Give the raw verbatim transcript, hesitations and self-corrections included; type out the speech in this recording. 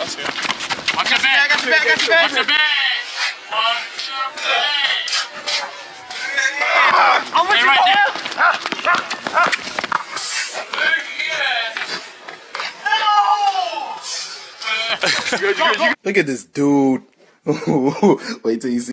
Watch your back. Watch your back. Watch your back. Watch your back. Watch your back. I'm with you, right there. Look at this dude. Wait till you see.